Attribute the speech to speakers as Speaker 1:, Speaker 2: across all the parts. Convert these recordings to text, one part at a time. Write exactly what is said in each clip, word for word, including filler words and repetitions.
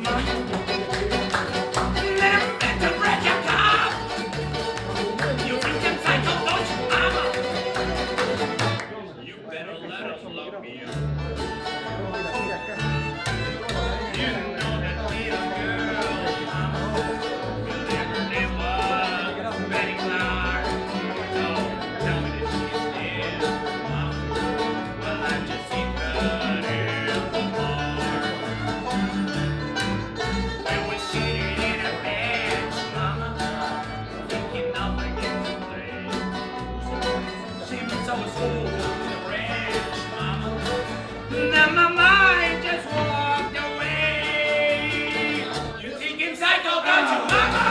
Speaker 1: Now my mind just walked away. You think him psycho, don't you, mama?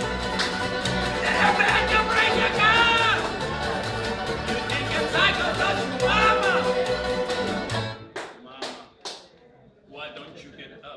Speaker 1: Never had to break your car. You think him psycho, don't you, mama? Mama, why don't you get up?